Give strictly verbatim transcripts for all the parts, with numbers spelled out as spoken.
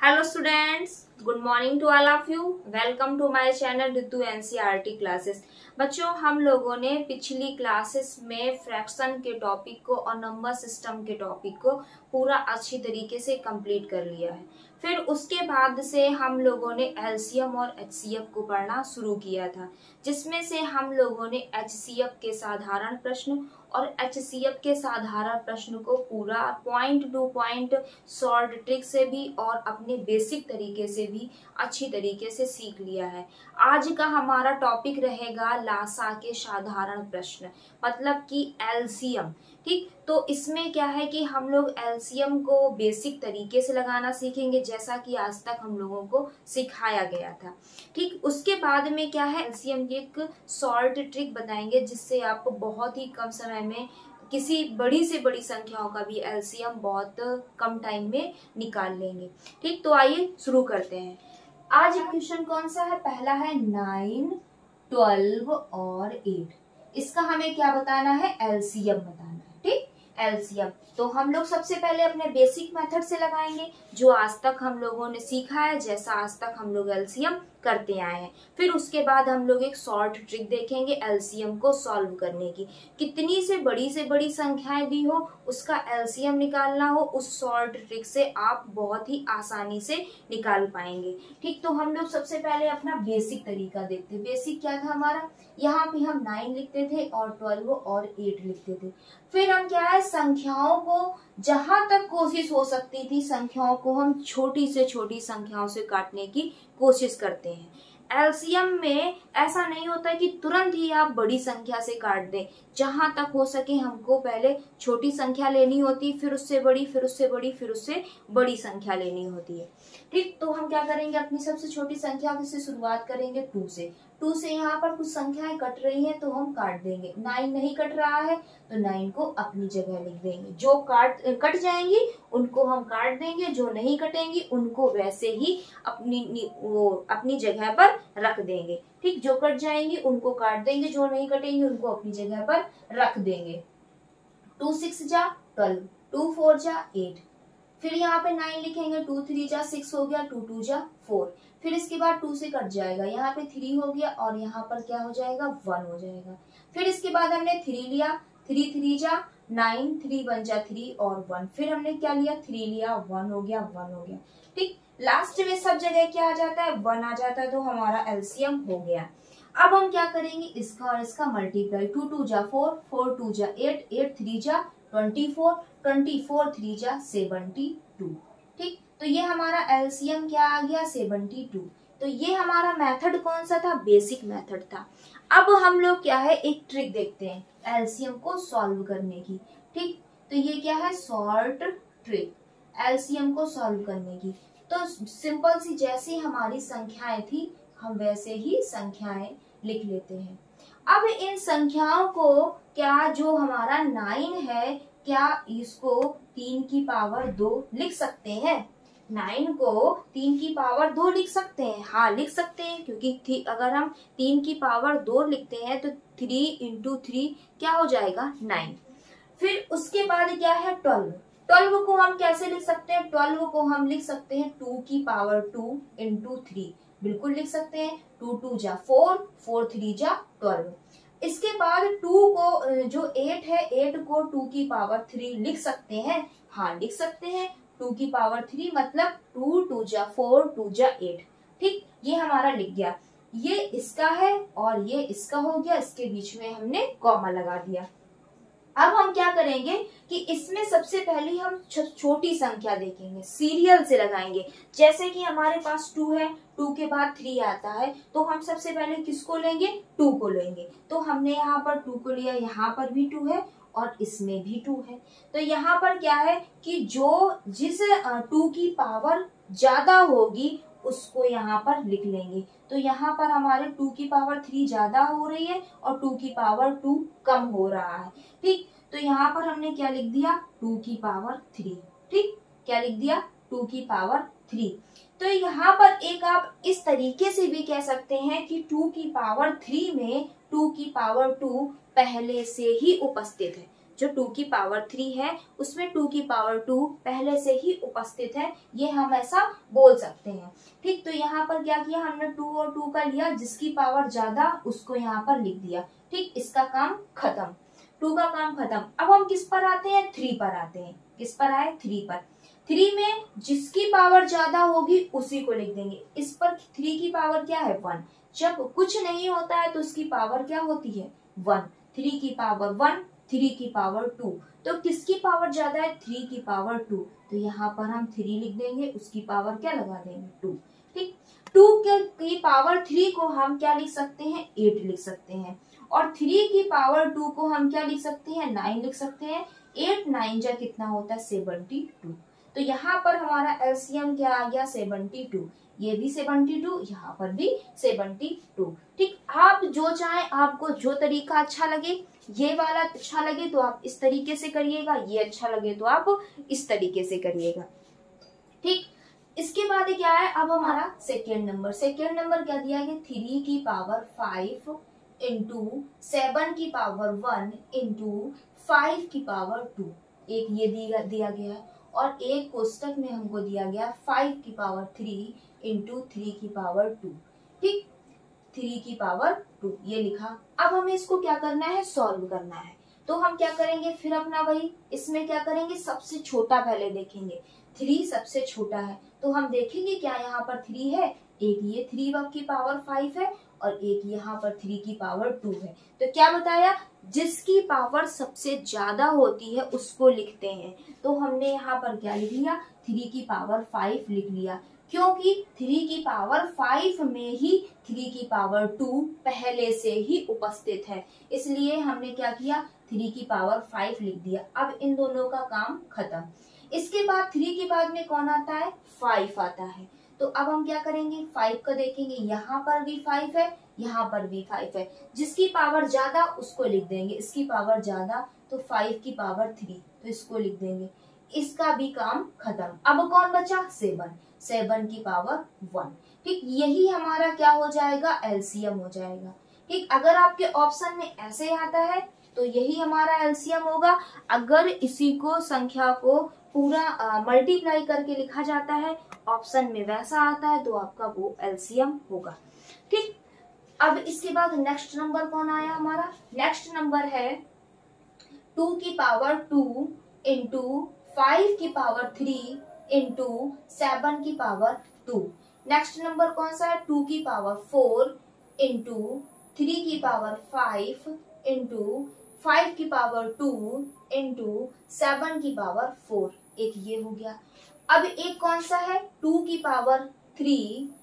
Hello students, good morning to all of you. Welcome to my channel Ritu NCERT classes. बच्चों, हम लोगों ने पिछली क्लासेस में फ्रैक्शन के टॉपिक को और नंबर सिस्टम के टॉपिक को पूरा अच्छी तरीके से कंप्लीट कर लिया है। फिर उसके बाद से हम लोगों ने एलसीएम और एचसीएफ को पढ़ना शुरू किया था, जिसमें से हम लोगों ने एचसीएफ के साधारण प्रश्न और एचसीएफ के साधारण प्रश्न को पूरा point two point short trick से भी और अपने बेसिक तरीके से भी अच्छी तरीके से सीख लिया है। आज का हमारा टॉपिक रहेगा लासा के साधारण प्रश्न, मतलब कि एलसीएम। ठीक, तो इसमें क्या है कि हम लोग एलसीएम को बेसिक तरीके से लगाना सीखेंगे, जैसा कि आज तक हम लोगों को सिखाया गया था। ठीक, उसके बाद में क्या है, एलसीएम की एक शॉर्ट ट्रिक बताएंगे, जिससे आप बहुत ही कम समय में किसी बड़ी से बड़ी संख्याओं का भी एलसीएम बहुत कम टाइम में निकाल लेंगे। ठीक, तो आइए शुरू करते हैं। आज क्वेश्चन कौन सा है? पहला है नाइन, ट्वेल्व और एट। इसका हमें क्या बताना है? एलसीएम बताना है। ठीक, एलसीएम तो हम लोग सबसे पहले अपने बेसिक मेथड से लगाएंगे, जो आज तक हम लोगों ने सीखा है, जैसा आज तक हम लोग एलसीएम करते आए हैं। फिर उसके बाद हम लोग एक शॉर्ट ट्रिक देखेंगे एलसीएम को सॉल्व करने की। कितनी से बड़ी से बड़ी संख्याएं दी हो, उसका एलसीएम निकालना हो, उस शॉर्ट ट्रिक से आप बहुत ही आसानी से निकाल पाएंगे। ठीक, तो हम लोग सबसे पहले अपना बेसिक तरीका देखते हैं। बेसिक क्या था हमारा? यहाँ पे हम नाइन लिखते थे और ट्वेल्व और एट लिखते थे। फिर हम क्या है, संख्याओं को जहां तक कोशिश हो सकती थी, संख्याओं को हम छोटी से छोटी संख्याओं से काटने की कोशिश करते हैं। एलसीएम में ऐसा नहीं होता कि तुरंत ही आप बड़ी संख्या से काट दें। जहां तक हो सके हमको पहले छोटी संख्या लेनी होती, फिर उससे बड़ी, फिर उससे बड़ी, फिर उससे बड़ी संख्या लेनी होती है। ठीक, तो हम क्या करेंगे, अपनी सबसे छोटी संख्या से शुरुआत करेंगे टू से। टू से यहाँ पर कुछ संख्याएं कट रही हैं तो हम काट देंगे। नाइन नहीं कट रहा है तो नाइन को अपनी जगह लिख देंगे। जो काट कट जाएंगी उनको हम काट देंगे, जो नहीं कटेंगी उनको वैसे ही अपनी वो अपनी जगह पर रख देंगे। ठीक, जो कट जाएंगी उनको काट देंगे, जो नहीं कटेंगी उनको अपनी जगह पर रख देंगे। टू सिक्स जा ट्वेल्व, टू फोर जा एट। फिर यहाँ पे नाइन लिखेंगे, टू थ्री जा सिक्स हो गया, टू टू जा फोर। फिर इसके बाद टू से कट जाएगा, यहाँ पे थ्री हो गया और यहाँ पर क्या हो जाएगा, वन हो जाएगा। फिर इसके बाद हमने थ्री लिया, थ्री थ्री जा नाइन, थ्री वन जा थ्री और वन। फिर हमने क्या लिया, थ्री लिया, वन हो गया, वन हो गया। ठीक, लास्ट में सब जगह क्या आ जाता है, वन आ जाता है, तो हमारा एलसीएम हो गया। अब हम क्या करेंगे, इसका और इसका मल्टीप्लाई। टू टू जा फोर, फोर टू जा एट, एट थ्री जा twenty four, twenty four three जा सेवेंटी टू। ठीक, तो ये हमारा एलसीएम क्या आ गया, सेवेंटी टू। तो ये हमारा मेथड कौन सा था? बेसिक मेथड था। अब हम लोग क्या है, एक ट्रिक देखते हैं एलसीएम को सॉल्व करने की। ठीक, तो ये क्या है, शॉर्ट ट्रिक एलसीएम को सॉल्व करने की। तो सिंपल सी जैसी हमारी संख्याएं थी, हम वैसे ही संख्याएं लिख लेते हैं। अब इन संख्याओं को क्या, जो हमारा नाइन है, क्या इसको तीन की पावर दो लिख सकते हैं? नाइन को तीन की पावर दो लिख सकते हैं? हाँ, लिख सकते हैं, क्योंकि अगर हम तीन की पावर दो लिखते हैं तो थ्री इंटू थ्री क्या हो जाएगा, नाइन। फिर उसके बाद क्या है, ट्वेल्व। ट्वेल्व को हम कैसे लिख सकते हैं? ट्वेल्व को हम लिख सकते हैं टू की पावर टू इंटू थ्री, बिल्कुल लिख सकते हैं। टू टू जा फोर, फोर थ्री जा ट्वेल्व। इसके बाद टू को, जो एट है, एट को टू की पावर थ्री लिख सकते हैं? हाँ, लिख सकते हैं। टू की पावर थ्री मतलब टू टू जा फोर, टू जा एट। ठीक, ये हमारा लिख गया। ये इसका है और ये इसका हो गया, इसके बीच में हमने कॉमा लगा दिया। अब हम क्या करेंगे कि इसमें सबसे पहले हम छोटी संख्या देखेंगे, सीरियल से लगाएंगे। जैसे कि हमारे पास टू है, टू के बाद थ्री आता है, तो हम सबसे पहले किसको लेंगे, टू को लेंगे। तो हमने यहाँ पर टू को लिया, यहाँ पर भी टू है और इसमें भी टू है। तो यहाँ पर क्या है कि जो जिस टू की पावर ज्यादा होगी उसको यहाँ पर लिख लेंगे। तो यहाँ पर हमारे टू की पावर थ्री ज्यादा हो रही है और टू की पावर टू कम हो रहा है। ठीक, तो यहाँ पर हमने क्या लिख दिया, टू की पावर थ्री। ठीक, क्या लिख दिया, टू की पावर थ्री। तो यहाँ पर एक आप इस तरीके से भी कह सकते हैं कि टू की पावर थ्री में टू की पावर टू पहले से ही उपस्थित है। जो टू की पावर थ्री है उसमें टू की पावर टू पहले से ही उपस्थित है, ये हम ऐसा बोल सकते हैं। ठीक, तो यहाँ पर क्या किया हमने, टू और टू का लिया, जिसकी पावर ज्यादा उसको यहाँ पर लिख दिया। ठीक, इसका काम खत्म, टू का काम खत्म। अब हम किस पर आते हैं, थ्री पर आते हैं। किस पर आए, थ्री पर। थ्री में जिसकी पावर ज्यादा होगी उसी को लिख देंगे। इस पर थ्री की पावर क्या है, वन। जब कुछ नहीं होता है तो उसकी पावर क्या होती है, वन। थ्री की पावर वन, थ्री की पावर टू, तो किसकी पावर ज्यादा है, थ्री की पावर टू, तो यहाँ पर हम थ्री लिख देंगे, उसकी पावर क्या लगा देंगे, टू। ठीक, टू की पावर थ्री को हम क्या लिख सकते हैं, एट लिख सकते हैं, और थ्री की पावर टू को हम क्या लिख सकते हैं, नाइन लिख सकते हैं। एट नाइन जा कितना होता है, सेवेंटी टू। तो यहाँ पर हमारा एलसीएम क्या आ गया, सेवेंटी टू। ये भी सेवेंटी टू, यहाँ पर भी सेवेंटी टू। ठीक, आप जो चाहे, आपको जो तरीका अच्छा लगे, ये वाला अच्छा लगे तो आप इस तरीके से करिएगा, ये अच्छा लगे तो आप इस तरीके से करिएगा। ठीक, इसके बाद क्या है, अब हमारा सेकेंड नंबर। सेकेंड नंबर क्या दिया गया, थ्री की पावर फाइव इंटू सेवन की पावर वन इंटू फाइव की पावर टू। एक ये दिया दिया गया है, और एक कोष्टक में हमको दिया गया फाइव की पावर थ्री इंटू थ्री की पावर टू। ठीक, थ्री की पावर टू ये लिखा। अब हमें इसको क्या करना है, सॉल्व करना है। तो हम क्या करेंगे, फिर अपना वही, इसमें क्या करेंगे, सबसे छोटा पहले देखेंगे। थ्री सबसे छोटा है तो हम देखेंगे क्या यहाँ पर थ्री है, एक ये थ्री की पावर फाइव है और एक यहाँ पर थ्री की पावर टू है। तो क्या बताया, जिसकी पावर सबसे ज्यादा होती है उसको लिखते हैं। तो हमने यहाँ पर क्या लिख लिया, थ्री की पावर फाइव लिख लिया, क्योंकि थ्री की पावर फाइव में ही थ्री की पावर टू पहले से ही उपस्थित है, इसलिए हमने क्या किया, थ्री की पावर फाइव लिख दिया। अब इन दोनों का काम खत्म। इसके बाद थ्री के बाद में कौन आता है, फाइव आता है। तो अब हम क्या करेंगे, फाइव को देखेंगे, यहाँ पर भी फाइव है, यहाँ पर भी फाइव है, जिसकी पावर ज्यादा उसको लिख देंगे। इसकी पावर ज्यादा तो फाइव की पावर थ्री, तो इसको लिख देंगे, इसका भी काम खत्म। अब कौन बचा, सेवन, सेवन की पावर वन। ठीक, यही हमारा क्या हो जाएगा, एलसीएम हो जाएगा। ठीक, अगर आपके ऑप्शन में ऐसे आता है तो यही हमारा एलसीएम होगा। अगर इसी को संख्या को पूरा मल्टीप्लाई करके लिखा जाता है, ऑप्शन में वैसा आता है, तो आपका वो एलसीएम होगा। ठीक, अब इसके बाद नेक्स्ट नंबर कौन आया हमारा, नेक्स्ट नंबर है टू की पावर टू इंटू फाइव की पावर थ्री इंटू सेवन की पावर टू। नेक्स्ट नंबर कौन सा है, टू की पावर फोर इंटू थ्री की पावर फाइव इंटू फाइव की पावर टू इंटू सेवन की पावर फोर। एक ये हो गया। अब एक कौन सा है, टू की पावर थ्री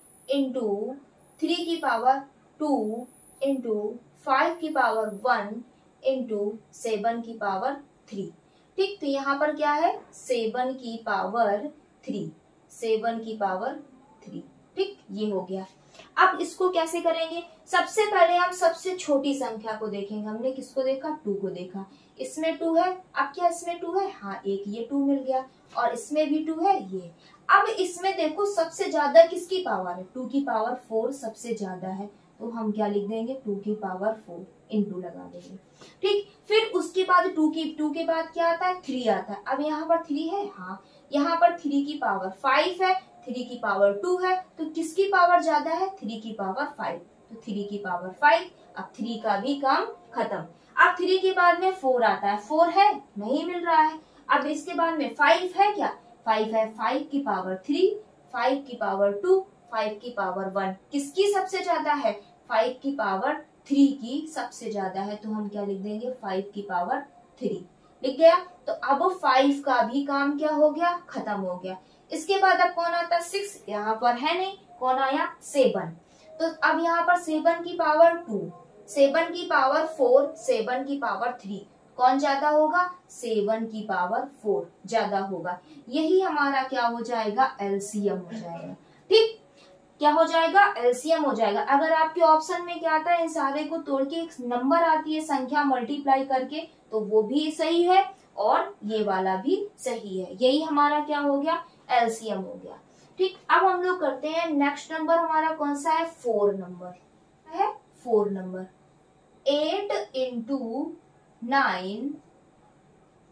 इंटू थ्री की पावर टू इंटू फाइव की पावर वन इंटू सेवन की पावर थ्री। ठीक, तो यहाँ पर क्या है, सेवन की पावर थ्री, सेवन की पावर थ्री। ठीक, ये हो गया। अब इसको कैसे करेंगे, सबसे पहले हम सबसे छोटी संख्या को देखेंगे। हमने किसको देखा, टू को देखा। इसमें टू है, अब क्या इसमें टू है, हाँ एक ये टू मिल गया, और इसमें भी टू है ये। अब इसमें देखो सबसे ज्यादा किसकी पावर है, टू की पावर फोर सबसे ज्यादा है, तो हम क्या लिख देंगे, टू की पावर फोर इंटू लगा देंगे। ठीक, फिर उसके बाद टू की टू के बाद क्या आता है, थ्री आता है। अब यहाँ पर थ्री है, हाँ यहाँ पर थ्री की पावर फाइव है, थ्री की पावर टू है, तो किसकी पावर ज्यादा है, थ्री की पावर फाइव, तो थ्री की पावर फाइव। अब थ्री का भी काम खत्म। अब थ्री के बाद में फोर आता है, फोर है नहीं मिल रहा है। अब इसके बाद में फाइव है, क्या फाइव है, फाइव की पावर थ्री, फाइव की पावर टू, फाइव की पावर वन, किसकी सबसे ज्यादा है, फाइव की पावर थ्री की सबसे ज्यादा है, तो हम क्या लिख देंगे, फाइव की पावर थ्री लिख गया। तो अब फाइव का भी काम क्या हो गया, खत्म हो गया। इसके बाद अब कौन आता है, सिक्स, यहाँ पर है नहीं, कौन आया, सेवन। तो अब यहाँ पर सेवन की पावर टू, सेवन की पावर फोर, सेवन की पावर थ्री, कौन ज्यादा होगा, सेवन की पावर फोर ज्यादा होगा। यही हमारा क्या हो जाएगा, एलसीएम हो जाएगा। ठीक, क्या हो जाएगा, एलसीएम हो जाएगा। अगर आपके ऑप्शन में क्या आता है, इन सारे को तोड़ के एक नंबर आती है संख्या मल्टीप्लाई करके, तो वो भी सही है और ये वाला भी सही है। यही हमारा क्या हो गया, एलसीएम हो गया। ठीक, अब हम लोग करते हैं नेक्स्ट नंबर हमारा कौन सा है, फोर नंबर है, four number. Eight into nine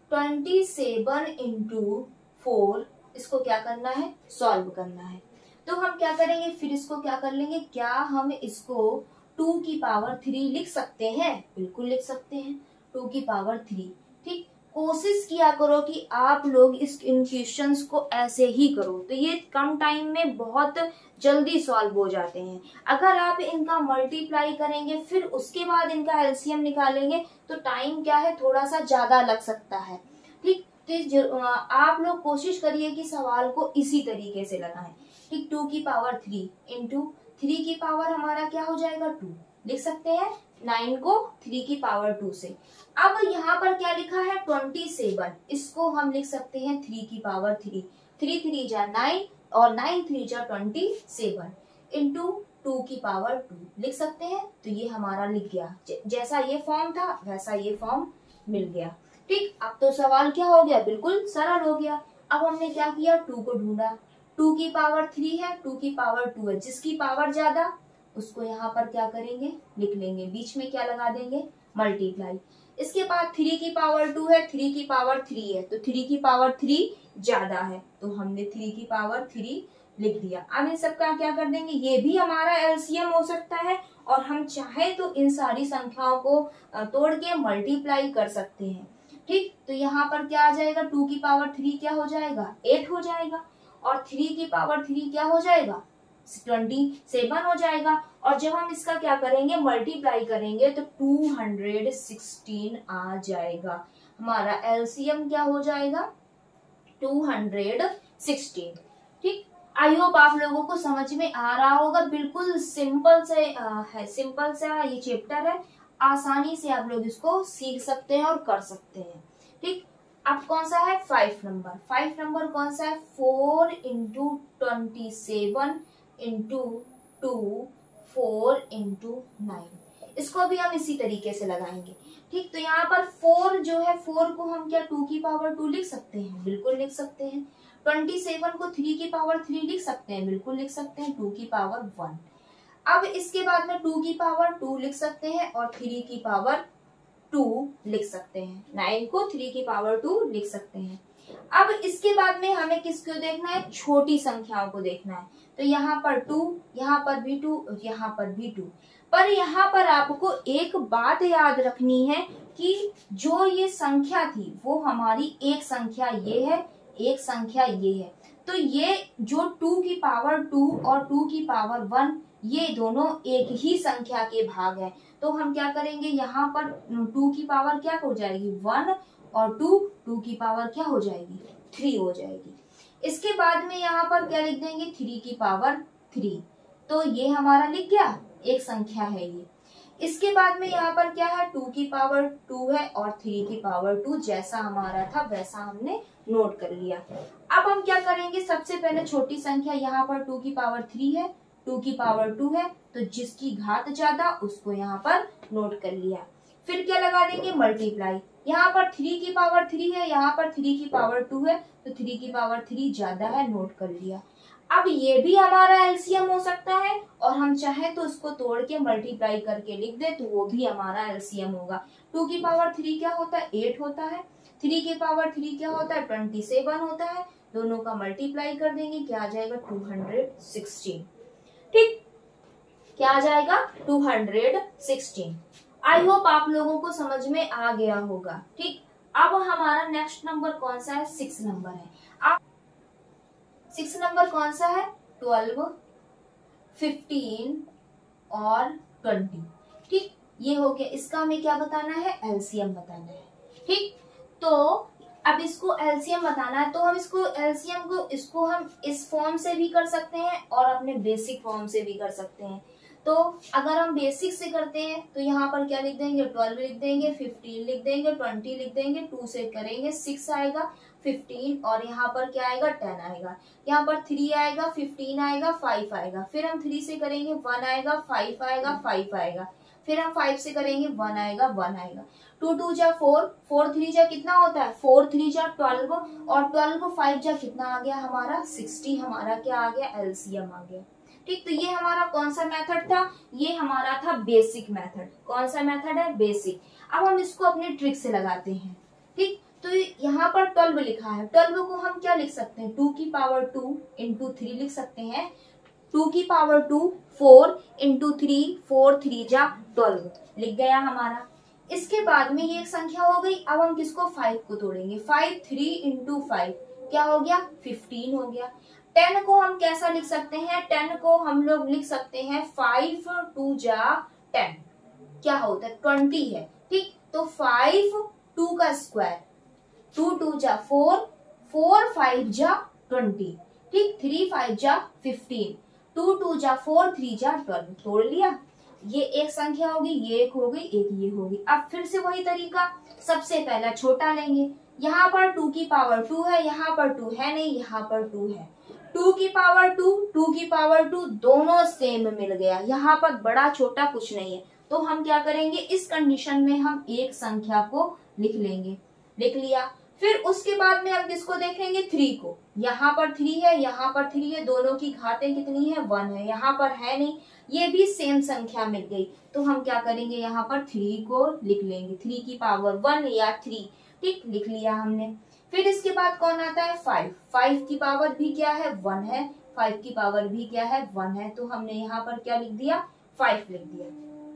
twenty seven into four, इसको क्या करना है, सॉल्व करना है। तो हम क्या करेंगे, फिर इसको क्या कर लेंगे, क्या हम इसको टू की पावर थ्री लिख सकते हैं, बिल्कुल लिख सकते हैं, टू की पावर थ्री। ठीक, कोशिश किया करो कि आप लोग इस इन क्वेश्चंस को ऐसे ही करो, तो ये कम टाइम में बहुत जल्दी सॉल्व हो जाते हैं। अगर आप इनका मल्टीप्लाई करेंगे फिर उसके बाद इनका एलसीएम निकालेंगे तो टाइम क्या है, थोड़ा सा ज्यादा लग सकता है। ठीक, तो आप लोग कोशिश करिए कि सवाल को इसी तरीके से लगाएं। ठीक, टू की पावर थ्री इंटू थ्री की पावर हमारा क्या हो जाएगा, टू, लिख सकते हैं नाइन को थ्री की पावर टू से। अब यहाँ पर क्या लिखा है, ट्वेंटी सेवन, इसको हम लिख सकते हैं थ्री की पावर थ्री, थ्री थ्री जा नाइन और नाइन थ्री जा ट्वेंटी सेवन इंटू टू की पावर टू लिख सकते हैं। तो ये हमारा लिख गया, जैसा ये फॉर्म था वैसा ये फॉर्म मिल गया। ठीक, अब तो सवाल क्या हो गया, बिल्कुल सरल हो गया। अब हमने क्या किया, टू को ढूंढा, टू की पावर थ्री है, टू की पावर टू है, जिसकी पावर ज्यादा उसको यहाँ पर क्या करेंगे, लिख लेंगे, बीच में क्या लगा देंगे, मल्टीप्लाई। इसके बाद थ्री की पावर टू है, थ्री की पावर थ्री है, तो थ्री की पावर थ्री ज्यादा है, तो हमने थ्री की पावर थ्री लिख दिया। अब इन सबका क्या कर देंगे, ये भी हमारा एलसीएम हो सकता है और हम चाहे तो इन सारी संख्याओं को तोड़ के मल्टीप्लाई कर सकते हैं। ठीक, तो यहाँ पर क्या आ जाएगा, टू की पावर थ्री क्या हो जाएगा, एट हो जाएगा, और थ्री की पावर थ्री क्या हो जाएगा, ट्वेंटी सेवन हो जाएगा। और जब हम इसका क्या करेंगे, मल्टीप्लाई करेंगे तो टू हंड्रेड सिक्सटीन आ जाएगा, हमारा एलसीएम क्या हो जाएगा, टू हंड्रेड सिक्सटीन। ठीक, आई होप आप लोगों को समझ में आ रहा होगा, बिल्कुल सिंपल से आ, है, सिंपल सा ये चैप्टर है, आसानी से आप लोग इसको सीख सकते हैं और कर सकते हैं। ठीक, अब कौन सा है, फाइव नंबर, फाइव नंबर कौन सा है, four into twenty seven into two, four into nine, इसको भी हम इसी तरीके से लगाएंगे। ठीक, तो यहाँ पर फोर जो है, फोर को हम क्या टू की पावर टू लिख सकते हैं, बिल्कुल लिख सकते हैं। ट्वेंटी सेवन को थ्री की पावर थ्री लिख सकते हैं, बिल्कुल लिख सकते हैं, टू की पावर वन। अब इसके बाद में टू की पावर टू लिख सकते हैं और थ्री की पावर टू लिख सकते हैं, नाइन को थ्री की पावर टू लिख सकते हैं। अब इसके बाद में हमें किसको देखना है, छोटी संख्याओं को देखना है, तो यहाँ पर टू, यहाँ पर भी टू, यहाँ पर भी टू। पर यहाँ पर आपको एक बात याद रखनी है कि जो ये संख्या थी वो हमारी एक संख्या ये है, एक संख्या ये है, तो ये जो टू की पावर टू और टू की पावर वन ये दोनों एक ही संख्या के भाग हैं। तो हम क्या करेंगे, यहाँ पर टू की पावर क्या हो जाएगी, वन, और टू, टू की पावर क्या हो जाएगी, थ्री हो जाएगी। इसके बाद में यहाँ पर क्या लिख देंगे, थ्री की पावर थ्री, तो ये हमारा लिख गया, एक संख्या है ये। इसके बाद में यहाँ पर क्या है, टू की पावर टू है और थ्री की पावर टू, जैसा हमारा था वैसा हमने नोट कर लिया। अब हम क्या करेंगे, सबसे पहले छोटी संख्या, यहाँ पर टू की पावर थ्री है, टू की पावर टू है, तो जिसकी घात ज्यादा उसको यहाँ पर नोट कर लिया। फिर क्या लगा देंगे, मल्टीप्लाई, यहाँ पर थ्री की पावर थ्री है, यहाँ पर थ्री की पावर टू है, तो थ्री की पावर थ्री ज्यादा है, नोट कर लिया। अब ये भी हमारा एलसीएम हो सकता है और हम चाहे तो उसको तोड़ के मल्टीप्लाई करके लिख दे तो वो भी हमारा एलसीएम होगा। टू की पावर थ्री क्या होता है, एट होता है, थ्री की पावर थ्री क्या होता है, ट्वेंटी सेवन होता है, दोनों का मल्टीप्लाई कर देंगे, क्या आ जाएगा, टू हंड्रेड सिक्सटीन। ठीक, क्या आ जाएगा, two hundred sixteen. I hope आप लोगों को समझ में आ गया होगा। ठीक, अब हमारा नेक्स्ट नंबर कौन सा है, सिक्स नंबर है। आप सिक्स नंबर कौन सा है, ट्वेल्व, फिफ्टीन और ट्वेंटी। ठीक, ये हो गया, इसका हमें क्या बताना है, एलसीएम बताना है। ठीक, तो अब इसको एलसीएम बताना है, तो हम इसको एलसीएम को इसको हम इस फॉर्म से भी कर सकते हैं और अपने बेसिक फॉर्म से भी कर सकते हैं। तो अगर हम बेसिक से करते हैं तो यहाँ पर क्या लिख देंगे, ट्वेल्व लिख देंगे, फिफ्टीन लिख देंगे, ट्वेंटी लिख देंगे, टू से करेंगे सिक्स आएगा, फिफ्टीन और यहाँ पर क्या आएगा, टेन आएगा, यहाँ पर थ्री आएगा, फिफ्टीन आएगा, फाइव आएगा, फिर हम थ्री से करेंगे वन आएगा, फाइव आएगा, फाइव आएगा, फिर हम फाइव से करेंगे वन आएगा, वन आएगा, टू टू जा फोर, फोर थ्री जा कितना होता है, फोर थ्री जा ट्वेल्व, और ट्वेल्व फाइव जा कितना आ गया हमारा, सिक्सटी, हमारा क्या आ गया, एलसीएम आ गया। ठीक, तो ये हमारा कौन सा मेथड था, ये हमारा था बेसिक मेथड। कौन सा मेथड है, बेसिक। अब हम इसको अपनी ट्रिक से लगाते हैं। ठीक, तो यहाँ पर ट्वेल्व लिखा है, ट्वेल्व को हम क्या लिख सकते हैं, टू की पावर टू इंटू थ्री लिख सकते हैं, टू की power two four into three, four three जा ट्वेल्व लिख गया हमारा। इसके बाद में ये एक संख्या हो गई। अब हम किसको, फाइव को तोड़ेंगे, फाइव थ्री इंटू फाइव क्या हो गया, फिफ्टीन हो गया। टेन को हम कैसा लिख सकते हैं, टेन को हम लोग लिख सकते हैं फाइव टू जा टेन, क्या होता है, ट्वेंटी है, ठीक। तो फाइव टू का स्क्वायर, टू टू जा फोर, फोर फाइव जा ट्वेंटी, ठीक, थ्री फाइव जा फिफ्टीन, टू टू जा फोर, थ्री जा ट्वेल्व, तोड़ लिया। ये एक संख्या होगी, ये एक हो गई, एक ये होगी। अब फिर से वही तरीका, सबसे पहला छोटा लेंगे, यहाँ पर टू की पावर टू है, यहाँ पर टू है नहीं, यहाँ पर टू है, टू की पावर टू, टू की पावर टू दोनों सेम मिल गया, यहाँ पर बड़ा छोटा कुछ नहीं है। तो हम क्या करेंगे, इस कंडीशन में हम एक संख्या को लिख लेंगे, लिख लिया। फिर उसके बाद में हम किसको देखेंगे, थ्री को, यहाँ पर थ्री है, यहाँ पर थ्री है, दोनों की घातें कितनी है, वन है, यहाँ पर है नहीं, ये भी सेम संख्या मिल गई। तो हम क्या करेंगे, यहाँ पर थ्री को लिख लेंगे, थ्री की पावर वन या थ्री, ठीक, लिख लिया हमने। फिर इसके बाद कौन आता है, फाइव, फाइव की पावर भी क्या है, वन है, फाइव की पावर भी क्या है, वन है। तो हमने यहाँ पर क्या लिख दिया, फाइव लिख दिया।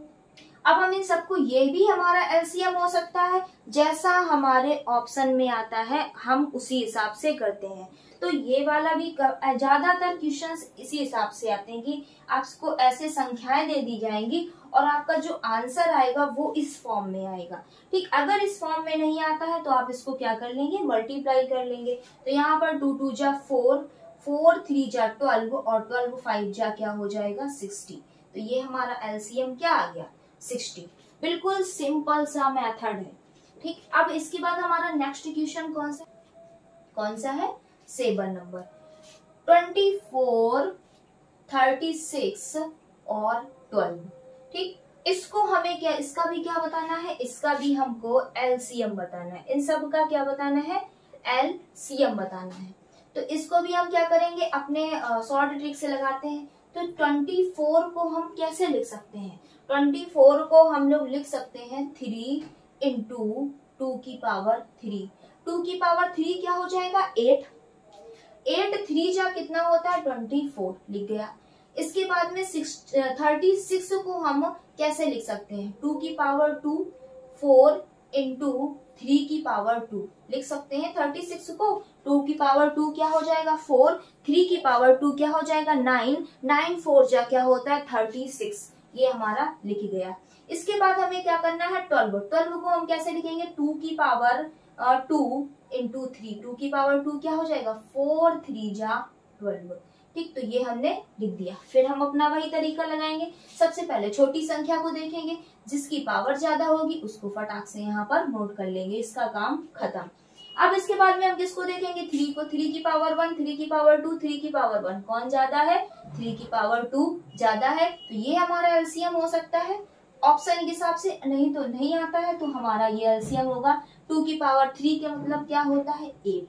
अब हम इन सबको, ये भी हमारा एलसीएम हो सकता है, जैसा हमारे ऑप्शन में आता है हम उसी हिसाब से करते हैं। तो ये वाला भी ज्यादातर क्वेश्चंस इसी हिसाब से आते हैं कि आपको ऐसे संख्याएं दे दी जाएंगी और आपका जो आंसर आएगा वो इस फॉर्म में आएगा, ठीक। अगर इस फॉर्म में नहीं आता है तो आप इसको क्या कर लेंगे, मल्टीप्लाई कर लेंगे। तो यहाँ पर टू टू जा फोर, फोर थ्री जा ट्वेल्व और ट्वेल्व फाइव जा क्या हो जाएगा, सिक्सटी। तो ये हमारा एलसीएम क्या आ गया, सिक्सटी। बिल्कुल सिंपल सा मेथड है, ठीक। अब इसके बाद हमारा नेक्स्ट क्वेश्चन कौन सा कौन सा है, seven number, twenty four, thirty six और ट्वेल्व, ठीक। इसको हमें क्या, इसका भी क्या बताना है, इसका भी हमको एलसीएम बताना है, इन सब का क्या बताना है, एलसीएम बताना है। तो इसको भी हम क्या करेंगे, अपने शॉर्ट ट्रिक से लगाते हैं। तो ट्वेंटी फोर को हम कैसे लिख सकते हैं, ट्वेंटी फोर को हम लोग लिख सकते हैं थ्री इंटू टू की पावर थ्री, टू की पावर थ्री क्या हो जाएगा, एट, एट थ्री जा कितना होता है, ट्वेंटी फोर, लिख गया। इसके बाद में सिक्स, थर्टी सिक्स को हम कैसे लिख सकते हैं, टू की power two, four into three की पावर टू लिख सकते हैं। थर्टी सिक्स को टू की पावर टू क्या हो जाएगा, फोर, थ्री की पावर टू क्या हो जाएगा, नाइन, नाइन फोर जा क्या होता है, थर्टी सिक्स, ये हमारा लिख गया। इसके बाद हमें क्या करना है, ट्वेल्व, ट्वेल्व को हम कैसे लिखेंगे, टू की power two into three, two की पावर टू क्या हो जाएगा, फोर थ्री जा ट्वेल्व, ठीक। तो ये हमने लिख दिया। फिर हम अपना वही तरीका लगाएंगे, सबसे पहले छोटी संख्या को देखेंगे, जिसकी पावर ज्यादा होगी उसको फटाक से यहाँ पर नोट कर लेंगे, इसका काम खत्म। अब इसके बाद में हम किसको देखेंगे, थ्री को, थ्री की पावर वन, थ्री की पावर टू, थ्री की पावर वन, कौन ज्यादा है, थ्री की पावर टू ज्यादा है। तो ये हमारा एलसीएम हो सकता है ऑप्शन के हिसाब से, नहीं तो नहीं आता है तो हमारा ये एलसीएम होगा। टू की पावर थ्री का मतलब क्या होता है, एट,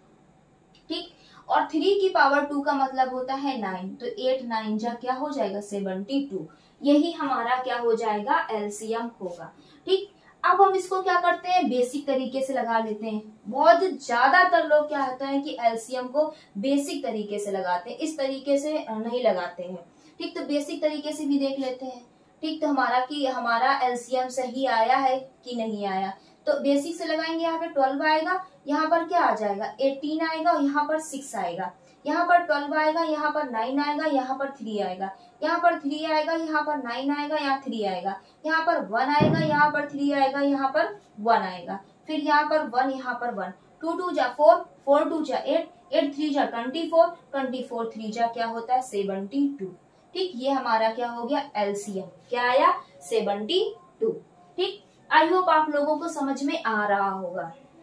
ठीक, और थ्री की पावर टू का मतलब होता है नाइन, तो एट नाइन जा क्या हो जाएगा, सेवेंटी टू, यही हमारा क्या हो जाएगा, एलसीएम होगा, ठीक। अब हम इसको क्या करते हैं, बेसिक तरीके से लगा लेते हैं। बहुत ज्यादातर लोग क्या होता है कि एलसीएम को बेसिक तरीके से लगाते हैं, इस तरीके से नहीं लगाते हैं, ठीक। तो बेसिक तरीके से भी देख लेते हैं, ठीक। तो हमारा कि हमारा एलसीएम सही आया है कि नहीं आया, तो बेसिक से लगाएंगे। यहाँ पे ट्वेल्व आएगा, यहाँ पर क्या आ जाएगा, एटीन आएगा, यहाँ पर सिक्स आएगा, यहाँ पर ट्वेल्व आएगा, यहाँ पर नाइन आएगा, यहाँ पर थ्री आएगा, यहाँ पर थ्री आएगा, यहाँ पर नाइन आएगा, यहाँ थ्री आएगा, यहाँ पर वन आएगा, यहाँ पर थ्री आएगा, यहाँ पर वन आएगा, फिर यहाँ पर वन, यहाँ पर वन, टू टू जा फोर, फोर टू जा एट, एट थ्री जा twenty four, twenty four three जा क्या होता है, सेवेंटी टू, ठीक। ये हमारा क्या हो गया, एलसीएम क्या आया, सेवेंटी टू, ठीक। आई होप आप लोगों को समझ में आ रहा होगा।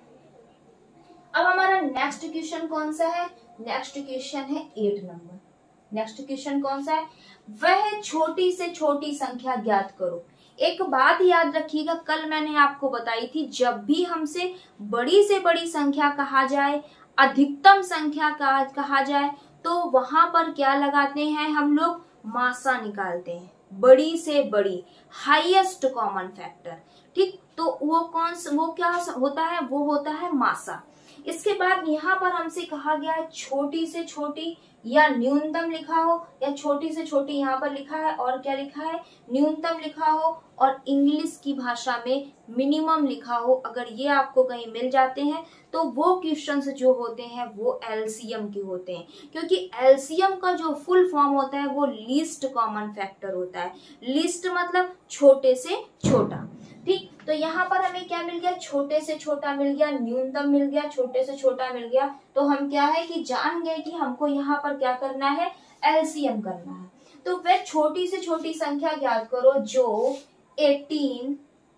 अब हमारा नेक्स्ट क्वेश्चन कौन सा है, नेक्स्ट क्वेश्चन है एट नंबर। नेक्स्ट क्वेश्चन कौन सा है, वह छोटी से छोटी संख्या ज्ञात करो। एक बात याद रखिएगा, कल मैंने आपको बताई थी, जब भी हमसे बड़ी से बड़ी संख्या कहा जाए, अधिकतम संख्या कहा जाए, तो वहां पर क्या लगाते हैं हम लोग, मासा निकालते हैं, बड़ी से बड़ी, हाईएस्ट कॉमन फैक्टर। ठीक, तो वो कौन सा, वो क्या होता है, वो होता है मासा। इसके बाद यहाँ पर हमसे कहा गया है छोटी से छोटी या न्यूनतम लिखा हो, या छोटी से छोटी यहाँ पर लिखा है और क्या लिखा है, न्यूनतम लिखा हो, और इंग्लिश की भाषा में मिनिमम लिखा हो। अगर ये आपको कहीं मिल जाते हैं तो वो क्वेश्चंस जो होते हैं वो एलसीएम के होते हैं, क्योंकि एलसीएम का जो फुल फॉर्म होता है वो लीस्ट कॉमन फैक्टर होता है। लीस्ट मतलब छोटे से छोटा। ठीक, तो यहाँ पर हमें क्या मिल गया, छोटे से छोटा मिल गया, न्यूनतम मिल गया, छोटे से छोटा मिल गया। तो हम क्या है कि जान गए कि हमको यहाँ पर क्या करना है, एलसीएम करना है। तो वह छोटी से छोटी संख्या ज्ञात करो जो अठारह,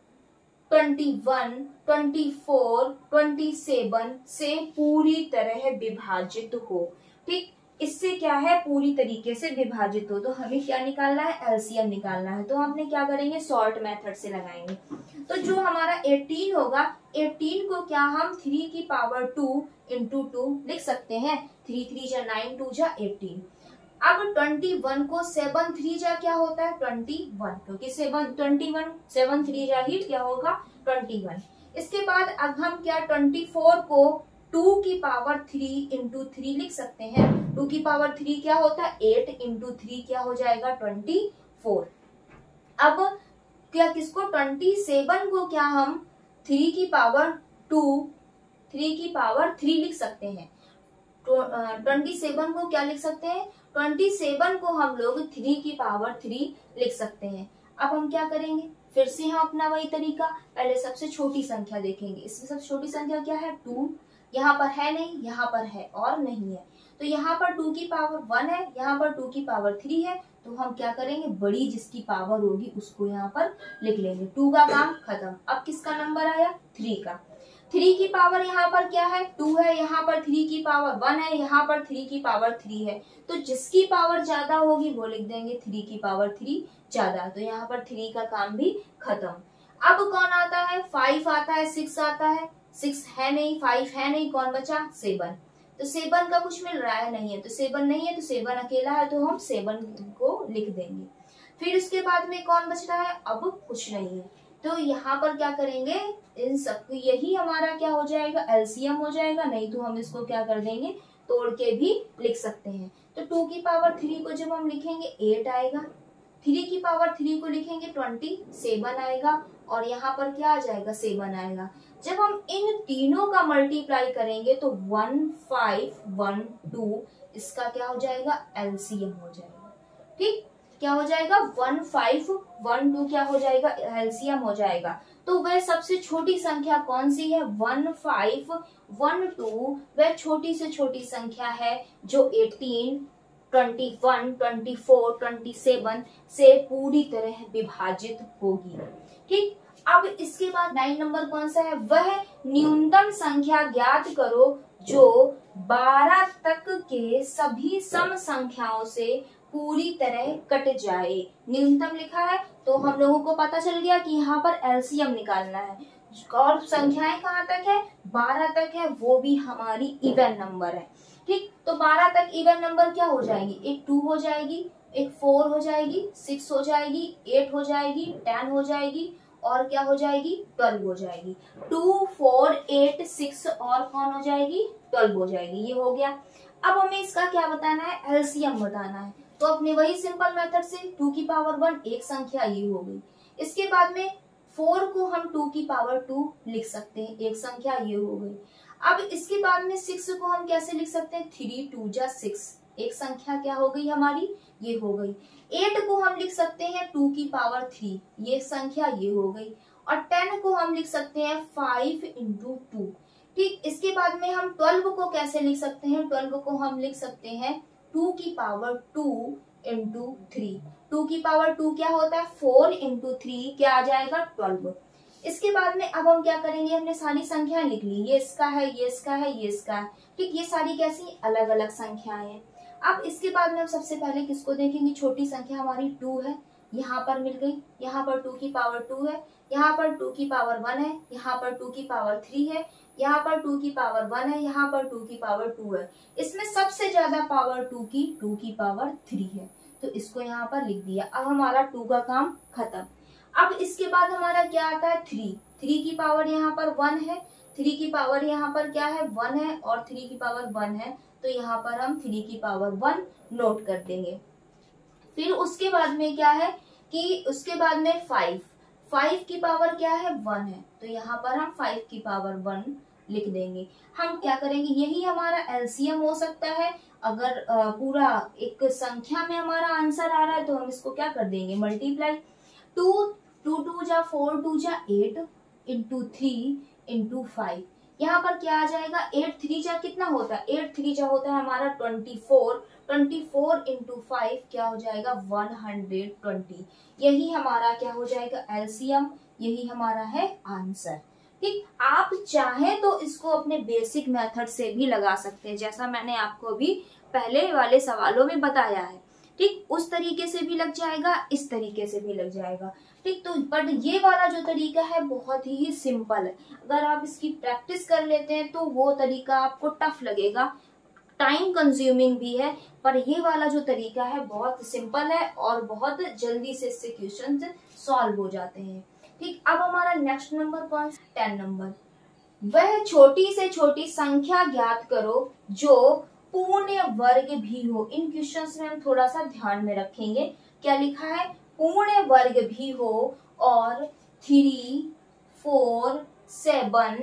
इक्कीस, चौबीस, सत्ताईस से पूरी तरह विभाजित हो। ठीक, इससे क्या है, पूरी तरीके से विभाजित हो। तो हमें क्या निकालना है, एलसीएम निकालना है। तो हमने क्या करेंगे, सॉर्ट मेथड से लगाएंगे। तो जो हमारा अठारह होगा, अठारह को क्या हम थ्री की पावर टू इंटू टू लिख सकते हैं। थ्री थ्री जा नाइन, टू जा एटीन। अब इक्कीस को सेवन थ्री जा क्या होता है, इक्कीस, क्योंकि सेवन इक्कीस सेवन थ्री जा ही क्या होगा, इक्कीस। इसके बाद अब हम क्या चौबीस को टू की पावर थ्री इंटू थ्री लिख सकते हैं। टू की पावर थ्री क्या होता है, एट इंटू थ्री क्या हो जाएगा, ट्वेंटी फोर। अब क्या किसको, सत्ताईस को क्या हम थ्री की पावर टू, थ्री की पावर थ्री लिख सकते हैं। तो सत्ताईस को क्या लिख सकते हैं, सत्ताईस को हम लोग थ्री की पावर थ्री लिख सकते हैं। अब हम क्या करेंगे, फिर से हम अपना वही तरीका, पहले सबसे छोटी संख्या देखेंगे। इसमें सबसे छोटी संख्या क्या है, टू। यहाँ पर है नहीं, यहाँ पर है और नहीं है। तो यहाँ पर टू की पावर वन है, यहाँ पर टू की पावर थ्री है। तो हम क्या करेंगे, बड़ी जिसकी पावर होगी उसको यहाँ पर लिख लेंगे। टू का काम खत्म। अब किसका नंबर आया, थ्री का। थ्री की पावर यहाँ पर क्या है, टू है, यहाँ पर थ्री की पावर वन है, यहाँ पर थ्री की पावर थ्री है। तो जिसकी पावर ज्यादा होगी वो लिख देंगे थ्री की पावर थ्री ज्यादा। तो यहाँ पर थ्री का काम भी खत्म। अब कौन आता है, फाइव आता है, सिक्स आता है। सिक्स है नहीं, फाइव है नहीं, कौन बचा, सेवन। तो सेवन का कुछ मिल रहा है, नहीं है। तो सेवन नहीं है, तो सेवन अकेला है, तो हम सेवन को लिख देंगे। फिर उसके बाद में कौन बच रहा है, अब कुछ नहीं है। तो यहाँ पर क्या करेंगे, इन सबको, यही हमारा क्या हो जाएगा, एलसीएम हो जाएगा। नहीं तो हम इसको क्या कर देंगे, तोड़ के भी लिख सकते हैं। तो टू की पावर थ्री को जब हम लिखेंगे एट आएगा, थ्री की पावर थ्री को लिखेंगे ट्वेंटी सेवन आएगा, और यहाँ पर क्या आ जाएगा, सेवन आएगा। जब हम इन तीनों का मल्टीप्लाई करेंगे तो वन फाइव वन टू, इसका क्या हो जाएगा, एलसीएम हो जाएगा। ठीक, क्या हो जाएगा, वन फाइव वन टू क्या हो जाएगा, एलसीएम हो जाएगा। तो वह सबसे छोटी संख्या कौन सी है, वन फाइव वन टू, वह छोटी से छोटी संख्या है जो eighteen, twenty one, twenty four, twenty seven से पूरी तरह विभाजित होगी। ठीक, अब इसके बाद नाइन नंबर कौन सा है, वह न्यूनतम संख्या ज्ञात करो जो बारह तक के सभी सम संख्याओं से पूरी तरह कट जाए। न्यूनतम लिखा है तो हम लोगों को पता चल गया कि यहाँ पर एलसीएम निकालना है। और संख्याएं कहाँ तक है, बारह तक है, वो भी हमारी इवन नंबर है। ठीक, तो बारह तक इवन नंबर क्या हो जाएगी, एक टू हो जाएगी, एक फोर हो जाएगी, सिक्स हो जाएगी, एट हो जाएगी, टेन हो जाएगी, और क्या हो जाएगी, ट्वेल्व हो जाएगी। टू, फोर, एट, सिक्स और कौन हो जाएगी, ट्वेल्व हो जाएगी। ये हो गया। अब हमें इसका क्या बताना है, एलसीएम बताना है। तो अपने वही सिंपल मेथड से टू की पावर वन एक संख्या ये हो गई। इसके बाद में फोर को हम टू की पावर टू लिख सकते हैं, एक संख्या ये हो गई। अब इसके बाद में सिक्स को हम कैसे लिख सकते हैं, थ्री टू जा सिक्स, एक संख्या क्या हो गई हमारी, ये हो गई। एट को हम लिख सकते हैं टू की पावर थ्री, ये संख्या ये हो गई। और टेन को हम लिख सकते हैं फाइव इंटू टू। ठीक, इसके बाद में हम ट्वेल्व को कैसे लिख सकते हैं, ट्वेल्व को हम लिख सकते हैं टू की power two into three. Two की पावर टू क्या होता है, फोर इंटू थ्री क्या आ जाएगा, ट्वेल्व। इसके बाद में अब हम क्या करेंगे, हमने सारी संख्याएं लिख ली, ये इसका है, ये इसका है, ये इसका है। ठीक, ये सारी कैसी अलग अलग संख्याएं हैं। अब इसके बाद में हम सबसे पहले किसको देखेंगे, छोटी संख्या हमारी टू है, यहाँ पर मिल गई। यहाँ पर टू की पावर टू है, यहाँ पर टू की पावर वन है, यहाँ पर टू की पावर थ्री है, यहाँ पर टू की पावर वन है, यहाँ पर टू की पावर टू है। इसमें सबसे ज्यादा पावर टू की टू की पावर थ्री है। तो इसको यहाँ पर लिख दिया। अब हमारा टू का काम खत्म। अब इसके बाद हमारा क्या आता है, थ्री। थ्री की पावर यहाँ पर वन है, थ्री की पावर यहाँ पर क्या है, वन है, और थ्री की पावर वन है, तो यहाँ पर हम थ्री की पावर वन नोट कर देंगे। फिर उसके बाद में क्या है कि उसके बाद में फाइव, फाइव की पावर क्या है, वन है, तो यहाँ पर हम फाइव की पावर वन लिख देंगे। हम क्या करेंगे, यही हमारा एलसीएम हो सकता है। अगर पूरा एक संख्या में हमारा आंसर आ रहा है तो हम इसको क्या कर देंगे, मल्टीप्लाई। टू टू टू जा फोर, टू जा eight, into three into five, यहाँ पर क्या आ जाएगा, एट थ्री जा कितना होता है, एट थ्री जा होता है हमारा twenty four, twenty four into five क्या हो जाएगा, वन हंड्रेड ट्वेंटी। यही हमारा क्या हो जाएगा, एलसीएम, यही हमारा है आंसर। ठीक, आप चाहे तो इसको अपने बेसिक मेथड से भी लगा सकते हैं, जैसा मैंने आपको अभी पहले वाले सवालों में बताया है। ठीक, उस तरीके से भी लग जाएगा, इस तरीके से भी लग जाएगा। ठीक, तो बट ये वाला जो तरीका है बहुत ही सिंपल है। अगर आप इसकी प्रैक्टिस कर लेते हैं तो वो तरीका आपको टफ लगेगा, टाइम कंज्यूमिंग भी है, पर ये वाला जो तरीका है बहुत सिंपल है और बहुत जल्दी से इससे क्वेश्चन सॉल्व हो जाते हैं। ठीक, अब हमारा नेक्स्ट नंबर कौन सा, टेन नंबर। वह छोटी से छोटी संख्या ज्ञात करो जो पूर्ण वर्ग भी हो। इन क्वेश्चंस में हम थोड़ा सा ध्यान में रखेंगे, क्या लिखा है, पूर्ण वर्ग भी हो और three, four, seven,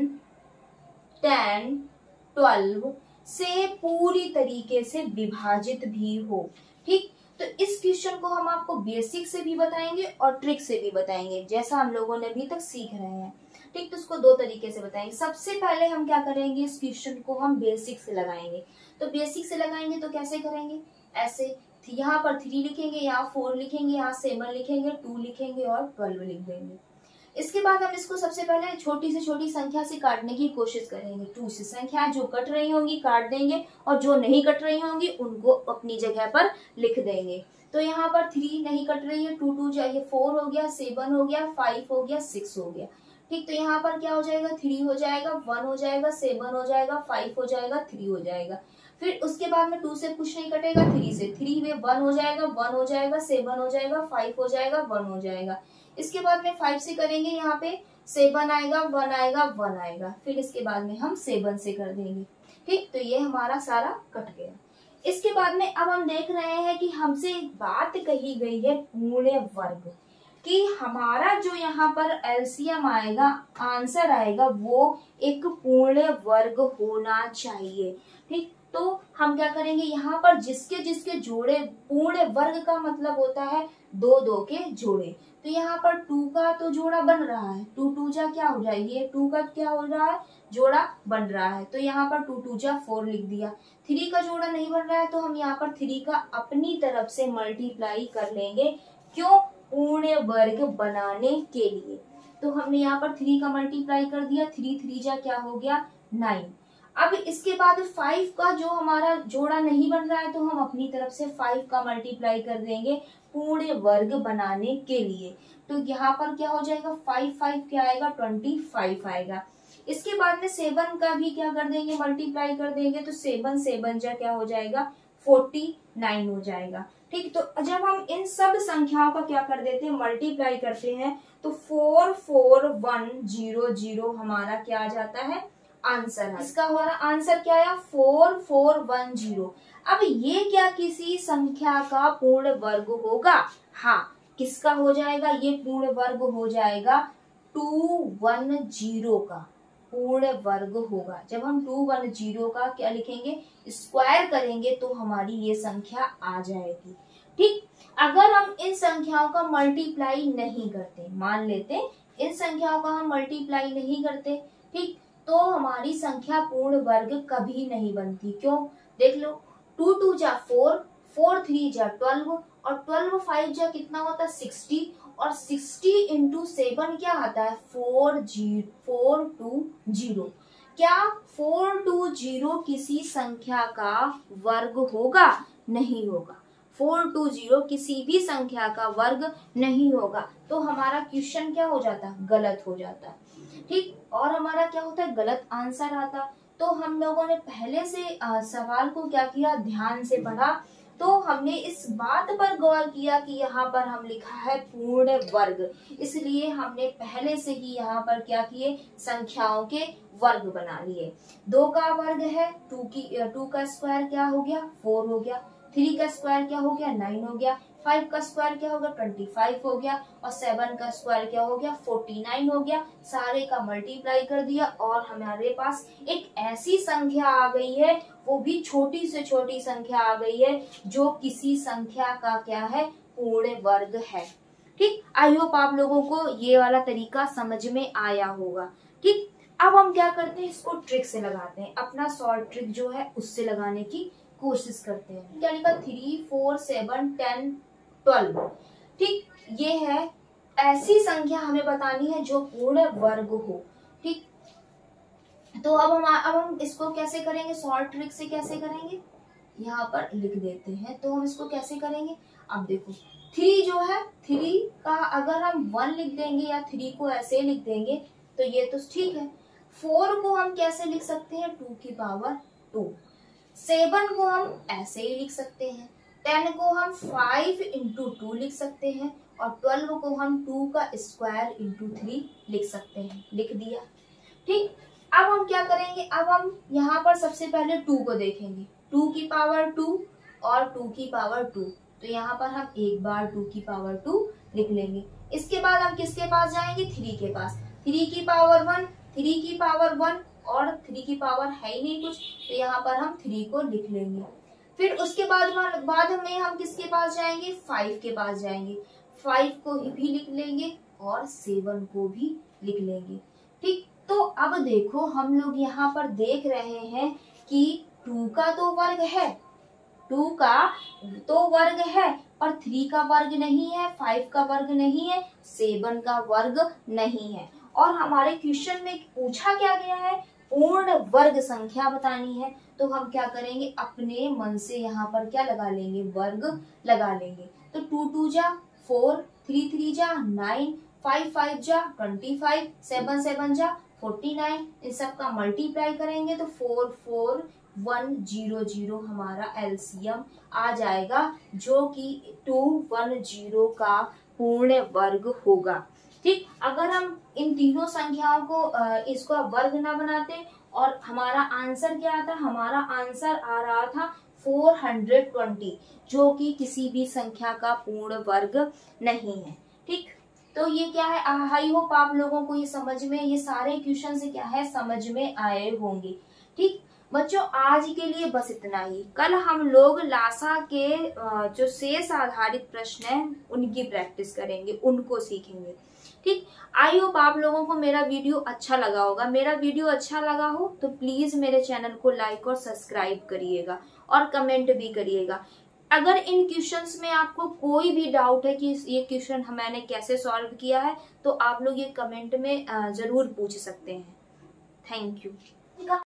ten, twelve से पूरी तरीके से विभाजित भी हो। ठीक, तो इस क्वेश्चन को हम आपको बेसिक से भी बताएंगे और ट्रिक से भी बताएंगे, जैसा हम लोगों ने अभी तक सीख रहे हैं। ठीक, तो इसको दो तरीके से बताएंगे। सबसे पहले हम क्या करेंगे, इस क्वेश्चन को हम बेसिक से लगाएंगे। तो बेसिक से लगाएंगे तो कैसे करेंगे, ऐसे यहाँ पर थ्री लिखेंगे, यहाँ फोर लिखेंगे, यहाँ सेवन लिखेंगे, टू लिखेंगे और ट्वेल्व लिख देंगे। इसके बाद हम इसको सबसे पहले छोटी से छोटी संख्या से काटने की कोशिश करेंगे। टू से संख्या जो कट रही होंगी काट देंगे और जो नहीं कट रही होंगी उनको अपनी जगह पर लिख देंगे। तो यहाँ पर थ्री नहीं कट रही है, टू टू जाइए फोर हो गया, सेवन हो गया, फाइव हो गया, सिक्स हो गया। ठीक, तो यहाँ पर क्या हो जाएगा, थ्री हो जाएगा, वन हो जाएगा, सेवन हो जाएगा, फाइव हो जाएगा, थ्री हो जाएगा। फिर उसके बाद में टू से कुछ नहीं कटेगा, थ्री से, थ्री में वन हो जाएगा, वन हो जाएगा, सेवन हो जाएगा, फाइव हो जाएगा, वन हो जाएगा। इसके बाद में फाइव से करेंगे, यहाँ पे सेवन आएगा, वन आएगा, वन आएगा। फिर इसके बाद में हम सेवन से कर देंगे। ठीक, तो ये हमारा सारा कट गया। इसके बाद में अब हम देख रहे हैं कि हमसे एक बात कही गई है पूर्ण वर्ग, कि हमारा जो यहाँ पर एलसीएम आएगा, आंसर आएगा, वो एक पूर्ण वर्ग होना चाहिए। ठीक, तो हम क्या करेंगे, यहाँ पर जिसके जिसके जोड़े, पूर्ण वर्ग का मतलब होता है दो दो के जोड़े। तो यहाँ पर टू का तो जोड़ा बन रहा है, टू टू जा क्या हो जाएगी, ये टू का क्या हो रहा है, जोड़ा बन रहा है, तो यहाँ पर टू टू जा फोर लिख दिया। थ्री का जोड़ा नहीं बन रहा है तो हम यहाँ पर थ्री का अपनी तरफ से मल्टीप्लाई कर लेंगे। क्यों, पूर्ण वर्ग बनाने के लिए। तो हमने यहाँ पर थ्री का मल्टीप्लाई कर दिया, थ्री थ्री जा क्या हो गया, नाइन। अब इसके बाद फाइव का जो हमारा जोड़ा नहीं बन रहा है तो हम अपनी तरफ से फाइव का मल्टीप्लाई कर देंगे पूर्ण वर्ग बनाने के लिए। तो यहाँ पर क्या हो जाएगा, फाइव फाइव क्या आएगा, ट्वेंटी फाइव आएगा। इसके बाद में सेवन का भी क्या कर देंगे, मल्टीप्लाई कर देंगे, तो सेवन सेवन जा क्या हो जाएगा, फोर्टी नाइन हो जाएगा। ठीक, तो जब हम इन सब संख्याओं का क्या कर देते हैं, मल्टीप्लाई करते हैं, तो four four one zero zero हमारा क्या आ जाता है, आंसर है। इसका हमारा आंसर क्या आया, फोर फोर वन जीरो। अब ये क्या किसी संख्या का पूर्ण वर्ग होगा, हाँ, किसका हो जाएगा, ये पूर्ण वर्ग हो जाएगा टू वन जीरो का पूर्ण वर्ग होगा। जब हम टू वन जीरो का क्या लिखेंगे, स्क्वायर करेंगे तो हमारी ये संख्या आ जाएगी। ठीक, अगर हम इन संख्याओं का मल्टीप्लाई नहीं करते, मान लेते इन संख्याओं का हम मल्टीप्लाई नहीं करते, ठीक, तो हमारी संख्या पूर्ण वर्ग कभी नहीं बनती। क्यों, देख लो, टू टू जा फोर, फोर थ्री जा ट्वेल्व, और ट्वेल्व फाइव जा कितना होता है, सिक्सटी, और सिक्सटी इंटू सेवन क्या आता है, four zero four two zero. क्या फोर टू जीरो किसी संख्या का वर्ग होगा, नहीं होगा। फोर टू जीरो किसी भी संख्या का वर्ग नहीं होगा, तो हमारा क्वेश्चन क्या हो जाता है, गलत हो जाता है। ठीक, और हमारा क्या होता है, गलत आंसर आता। तो हम लोगों ने पहले से आ, सवाल को क्या किया, ध्यान से पढ़ा, तो हमने इस बात पर गौर किया कि यहाँ पर हम लिखा है पूर्ण वर्ग, इसलिए हमने पहले से ही यहाँ पर क्या किए, संख्याओं के वर्ग बना लिए। दो का वर्ग है टू की टू का स्क्वायर क्या हो गया, फोर हो गया। थ्री का स्क्वायर क्या हो गया, नाइन हो गया। फाइव का स्क्वायर क्या होगा, ट्वेंटी फाइव हो गया। और सेवन का स्क्वायर क्या हो गया, फोर्टी नाइन हो गया। सारे का मल्टीप्लाई कर दिया और हमारे पास एक ऐसी संख्या आ गई है, वो भी छोटी से छोटी संख्या आ गई है जो किसी संख्या का क्या है, पूर्ण वर्ग है। ठीक, आई होप आप लोगों को ये वाला तरीका समझ में आया होगा। ठीक, अब हम क्या करते हैं, इसको ट्रिक से लगाते हैं, अपना शॉर्ट ट्रिक जो है उससे लगाने की कोशिश करते हैं। क्या लिखा, three four seven ten twelve. ठीक, ये है ऐसी संख्या हमें बतानी है जो पूर्ण वर्ग हो। ठीक, तो अब हम अब हम इसको कैसे करेंगे, शॉर्ट ट्रिक से कैसे करेंगे, यहाँ पर लिख देते हैं। तो हम इसको कैसे करेंगे, अब देखो थ्री जो है, थ्री का अगर हम वन लिख देंगे या थ्री को ऐसे लिख देंगे तो ये तो ठीक है। फोर को हम कैसे लिख सकते हैं, टू की पावर टू। सेवन को हम ऐसे ही लिख सकते हैं। टेन को हम फाइव इंटू टू लिख सकते हैं। और ट्वेल्व को हम टू का स्क्वायर इंटू थ्री लिख सकते हैं। लिख दिया। ठीक, अब हम क्या करेंगे, अब हम यहाँ पर सबसे पहले टू को देखेंगे। टू की पावर टू और टू की पावर टू, तो यहाँ पर हम एक बार टू की पावर टू लिख लेंगे। इसके बाद हम किसके पास जाएंगे, थ्री के पास। थ्री की पावर वन, थ्री की पावर वन और थ्री की पावर है ही नहीं कुछ, तो यहाँ पर हम थ्री को लिख लेंगे। फिर उसके बाद बाद में हम किसके पास जाएंगे, फाइव के पास जाएंगे। फाइव को भी लिख लेंगे और सेवन को भी लिख लेंगे। ठीक, तो अब देखो हम लोग यहाँ पर देख रहे हैं कि टू का तो वर्ग है, टू का तो वर्ग है और थ्री का वर्ग नहीं है, फाइव का वर्ग नहीं है, सेवन का वर्ग नहीं है। और हमारे क्वेश्चन में पूछा क्या गया है, पूर्ण वर्ग संख्या बतानी है। तो हम क्या करेंगे, अपने मन से यहाँ पर क्या लगा लेंगे, वर्ग लगा लेंगे। तो टू टू जा फोर, थ्री थ्री जा नाइन, फाइव फाइव जा ट्वेंटी फाइव, सेवन सेवन जा फोर्टी नाइन। इन सब का मल्टीप्लाई करेंगे तो four four one zero zero हमारा एलसीएम आ जाएगा, जो कि टू वन जीरो का पूर्ण वर्ग होगा। ठीक, अगर हम इन तीनों संख्याओं को इसको वर्ग ना बनाते और हमारा आंसर क्या आता, हमारा आंसर आ रहा था फोर हंड्रेड ट्वेंटी, जो कि किसी भी संख्या का पूर्ण वर्ग नहीं है। ठीक, तो ये क्या है, आई होप आप लोगों को ये समझ में, ये सारे क्वेश्चन से क्या है समझ में आए होंगे। ठीक बच्चों, आज के लिए बस इतना ही। कल हम लोग लासा के जो शेष आधारित प्रश्न हैं उनकी प्रैक्टिस करेंगे, उनको सीखेंगे। ठीक, आई होप आप लोगों को मेरा वीडियो अच्छा लगा होगा। मेरा वीडियो अच्छा लगा हो तो प्लीज मेरे चैनल को लाइक और सब्सक्राइब करिएगा और कमेंट भी करिएगा। अगर इन क्वेश्चंस में आपको कोई भी डाउट है कि ये क्वेश्चन मैंने कैसे सॉल्व किया है, तो आप लोग ये कमेंट में जरूर पूछ सकते हैं। Thank you.